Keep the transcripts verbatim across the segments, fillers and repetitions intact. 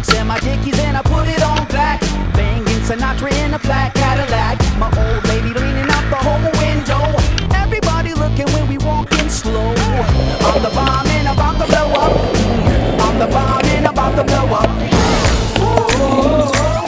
Chucks and my Dickies and I put it on black. Banging Sinatra in a flat Cadillac. My old lady leaning out the whole window. Everybody looking when we walking slow. I'm the bomb and about to blow up. I'm the bomb and about to blow up. Whoa.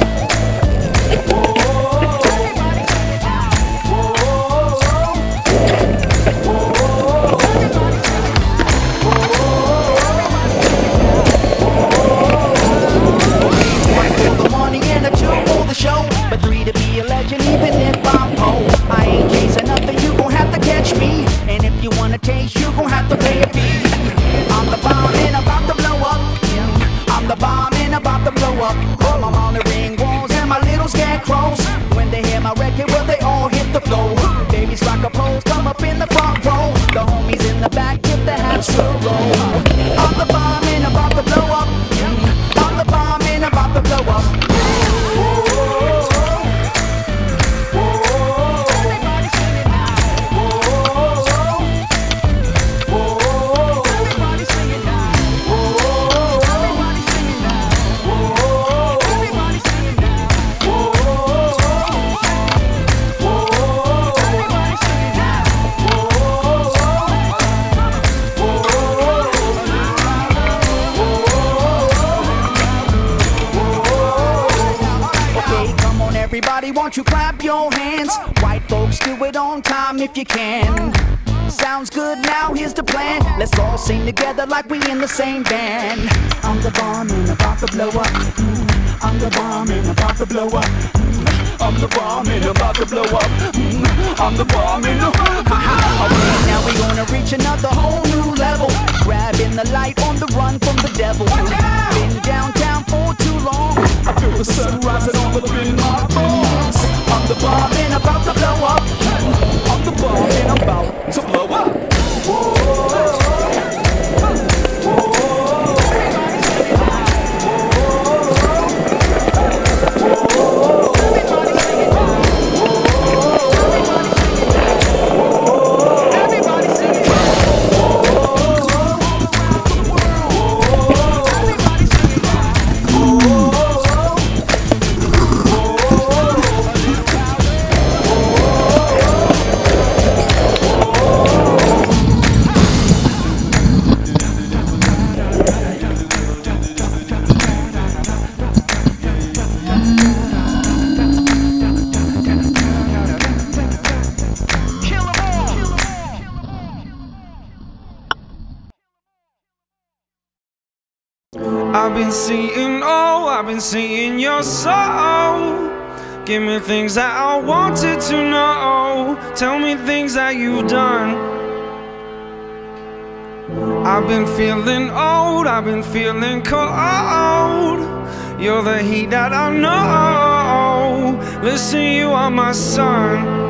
Show, but three to be a legend, even if I'm poor. I ain't chasing nothing, you gon' have to catch me. And if you wanna taste, you gon' have to pay a fee. I'm the bomb and about to blow up. I'm the bomb and about to blow up. All my monitoring walls and my little scarecrows. When they hear my record, well they all hit the floor. Babies rock a pose, come up in the front row. The homies in the back, get the hats to roll. I'm the bomb and about to blow up. I'm the bomb and about to blow up. Everybody, won't you clap your hands? White folks, do it on time if you can. Sounds good, now here's the plan. Let's all sing together like we in the same band. I'm the bomb and about to blow up. I'm the bomb and about to blow up. I'm the bomb and about to blow up. I'm the bomb and okay, now we gonna reach another whole new level. Grabbing the light on the run from the devil. Been downtown for too long. I feel the sun rising all up in my bones. I'm the bomb and about to blow up. I'm the bomb and I'm about to blow up. Whoa. I've been seeing, oh, I've been seeing your soul. Give me things that I wanted to know. Tell me things that you've done. I've been feeling old, I've been feeling cold. You're the heat that I know. Listen, you are my sun.